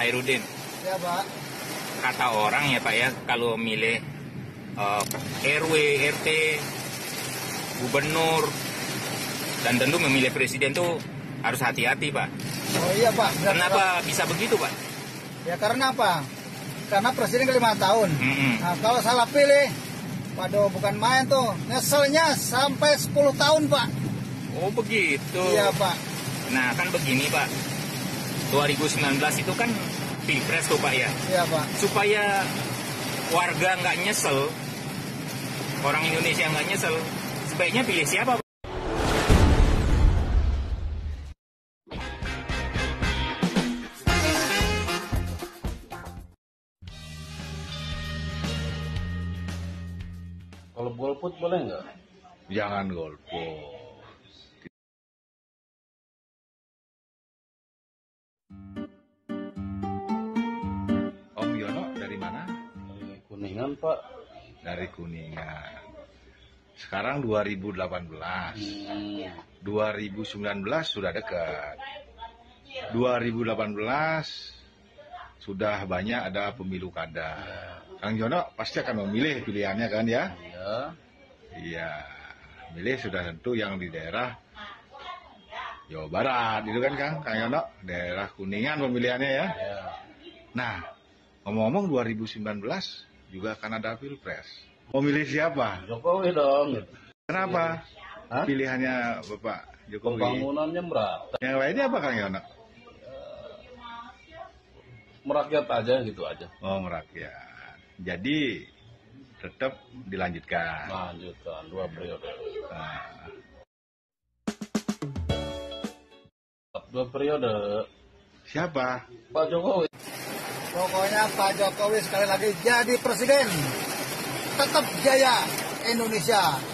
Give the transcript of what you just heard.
Hairudin. Ya Pak. Kata orang ya Pak ya, kalau milih RW, RT, gubernur, dan tentu memilih presiden tuh harus hati-hati Pak. Oh iya Pak. Kenapa bisa begitu Pak? Ya karena apa? Karena presiden ke 5 tahun. Nah, kalau salah pilih, waduh bukan main tuh. Nyeselnya sampai 10 tahun Pak. Oh begitu. Iya Pak. Nah kan begini Pak, 2019 itu kan pilpres tuh Pak ya. Iya Pak. Supaya warga nggak nyesel, orang Indonesia nggak nyesel, sebaiknya pilih siapa Pak? Kalau golput boleh nggak? Jangan golput. Om Yono dari mana? Dari Kuningan Pak. Dari Kuningan. Sekarang 2018. 2019 sudah dekat. 2018 sudah banyak ada pemilu kada. Kang Yono pasti akan memilih pilihannya kan ya? Iya. Iya, milih sudah tentu yang di daerah Jawa Barat, itu kan Kang Yono, daerah Kuningan pemilihannya ya. Iya. Nah, ngomong-ngomong 2019 juga akan ada pilpres. Mau milih siapa? Jokowi dong. Kenapa? Hah? Pilihannya Bapak Jokowi. Pembangunannya merata. Yang lainnya apa Kang Yono? Merakyat aja gitu aja. Oh, merakyat. Jadi tetap dilanjutkan. Lanjutkan 2 periode. Nah, 2 periode. siapa? Pak Jokowi. Pokoknya Pak Jokowi sekali lagi jadi presiden. Tetap jaya Indonesia.